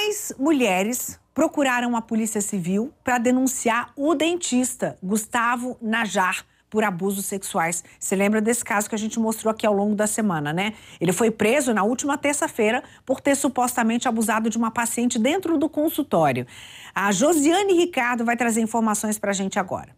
Mais mulheres procuraram a Polícia Civil para denunciar o dentista Gustavo Najar por abusos sexuais. Você lembra desse caso que a gente mostrou aqui ao longo da semana, né? Ele foi preso na última terça-feira por ter supostamente abusado de uma paciente dentro do consultório. A Josiane Ricardo vai trazer informações para a gente agora.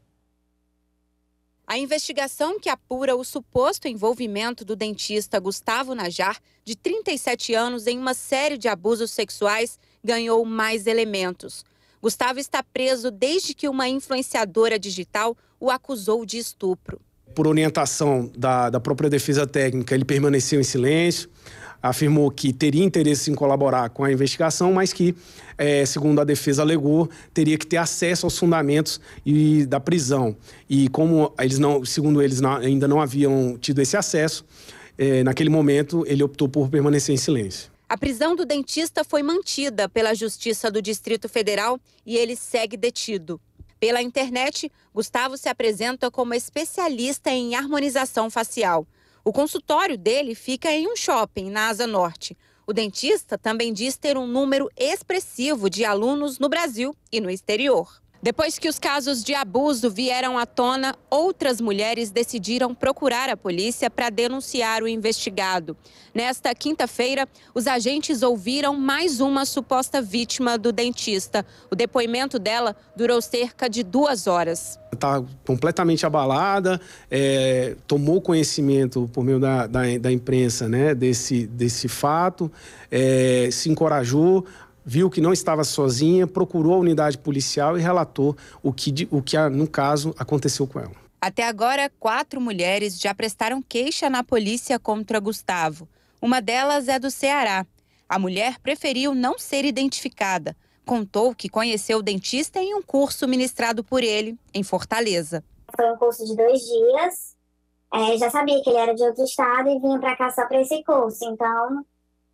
A investigação que apura o suposto envolvimento do dentista Gustavo Najar, de 37 anos, em uma série de abusos sexuais, ganhou mais elementos. Gustavo está preso desde que uma influenciadora digital o acusou de estupro. Por orientação da própria defesa técnica, ele permaneceu em silêncio, afirmou que teria interesse em colaborar com a investigação, mas que, segundo a defesa alegou, teria que ter acesso aos fundamentos da prisão. E como eles não, segundo eles, ainda não haviam tido esse acesso, naquele momento ele optou por permanecer em silêncio. A prisão do dentista foi mantida pela Justiça do Distrito Federal e ele segue detido. Pela internet, Gustavo se apresenta como especialista em harmonização facial. O consultório dele fica em um shopping na Asa Norte. O dentista também diz ter um número expressivo de alunos no Brasil e no exterior. Depois que os casos de abuso vieram à tona, outras mulheres decidiram procurar a polícia para denunciar o investigado. Nesta quinta-feira, os agentes ouviram mais uma suposta vítima do dentista. O depoimento dela durou cerca de 2 horas. Está completamente abalada, tomou conhecimento por meio da imprensa, né, desse fato, se encorajou, viu que não estava sozinha, procurou a unidade policial e relatou o que no caso, aconteceu com ela. Até agora, 4 mulheres já prestaram queixa na polícia contra Gustavo. Uma delas é do Ceará. A mulher preferiu não ser identificada. Contou que conheceu o dentista em um curso ministrado por ele, em Fortaleza. Foi um curso de 2 dias. Já sabia que ele era de outro estado e vinha para cá só para esse curso. Então,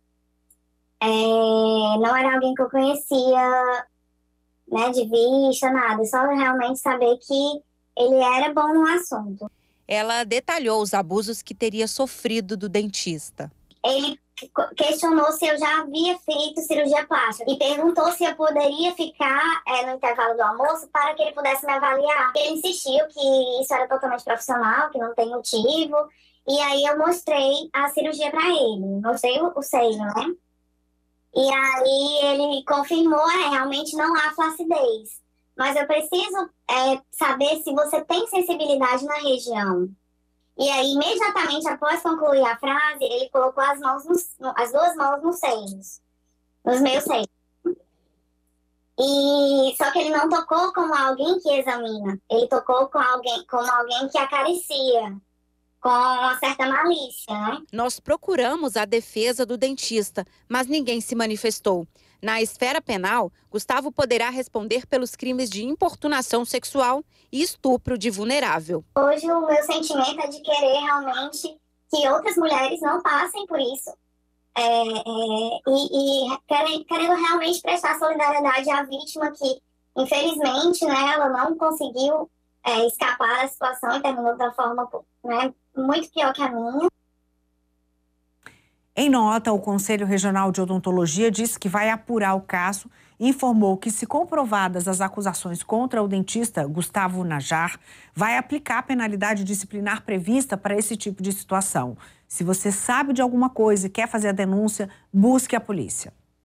não era alguém que eu conhecia, né, de vista, nada. Só realmente saber que ele era bom no assunto. Ela detalhou os abusos que teria sofrido do dentista. Ele questionou se eu já havia feito cirurgia plástica e perguntou se eu poderia ficar no intervalo do almoço para que ele pudesse me avaliar. Ele insistiu que isso era totalmente profissional, que não tem motivo. E aí eu mostrei a cirurgia para ele, mostrei o seio, né? E aí ele confirmou, realmente não há flacidez. Mas eu preciso saber se você tem sensibilidade na região. E aí, imediatamente após concluir a frase, ele colocou as 2 mãos nos seios, nos meus seios. E só que ele não tocou como alguém que examina, ele tocou como alguém que acaricia, com uma certa malícia, né? Nós procuramos a defesa do dentista, mas ninguém se manifestou. Na esfera penal, Gustavo poderá responder pelos crimes de importunação sexual e estupro de vulnerável. Hoje o meu sentimento é de querer realmente que outras mulheres não passem por isso. Querendo realmente prestar solidariedade à vítima que, infelizmente, né, ela não conseguiu escapar da situação e terminou de uma forma, né, muito pior que a minha. Em nota, o Conselho Regional de Odontologia disse que vai apurar o caso e informou que, se comprovadas as acusações contra o dentista Gustavo Najar, vai aplicar a penalidade disciplinar prevista para esse tipo de situação. Se você sabe de alguma coisa e quer fazer a denúncia, busque a polícia.